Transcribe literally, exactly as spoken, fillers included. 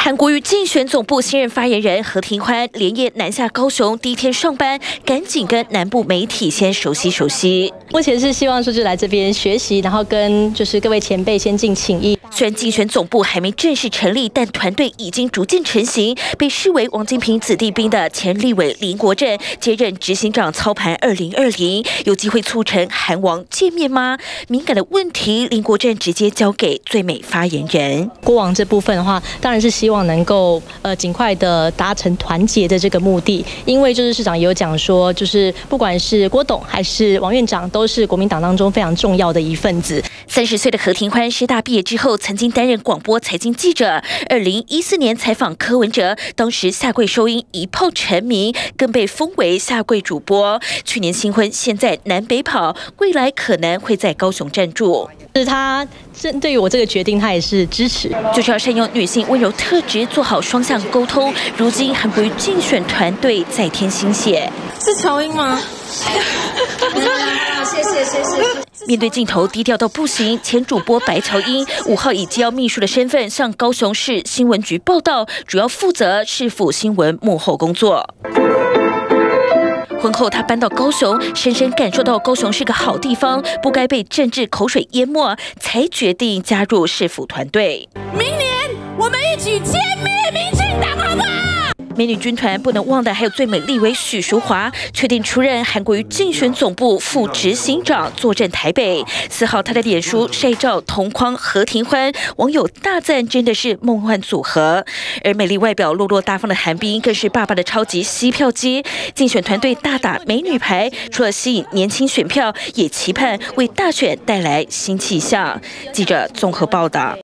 韩国瑜竞选总部新任发言人何庭欢连夜南下高雄，第一天上班，赶紧跟南部媒体先熟悉熟悉。 目前是希望说就来这边学习，然后跟就是各位前辈先进请益。 虽然竞选总部还没正式成立，但团队已经逐渐成型。被视为王金平子弟兵的前立委林国正接任执行长，操盘二零二零，有机会促成韩王见面吗？敏感的问题，林国正直接交给最美发言人。 国王这部分的话，当然是希望能够呃尽快的达成团结的这个目的，因为就是市长也有讲说，就是不管是郭董还是王院长，都是国民党当中非常重要的一份子。 三十岁的何庭欢师大毕业之后，曾经担任广播财经记者。二零一四年采访柯文哲，当时下跪收音一炮成名，更被封为下跪主播。去年新婚，现在南北跑，未来可能会在高雄暂住。 是他针对于我这个决定，他也是支持， 就是要善用女性温柔特质，做好双向沟通。如今韩国瑜竞选团队再添新血， 是乔英吗？谢谢谢谢。 面对镜头低调到不行，前主播白乔英五号以机要秘书的身份向高雄市新闻局报道，主要负责市府新闻幕后工作。婚后，他搬到高雄，深深感受到高雄是个好地方，不该被政治口水淹没，才决定加入市府团队。 明年我们一起歼灭民进党，好不好？ 美女军团不能忘的还有最美立委许淑华，确定出任韩国瑜竞选总部副执行长，坐镇台北。四号，他的脸书晒照同框何庭欢，网友大赞真的是梦幻组合。而美丽外表落落大方的韩冰，更是爸爸的超级吸票机。竞选团队大打美女牌，除了吸引年轻选票，也期盼为大选带来新气象。记者综合报道。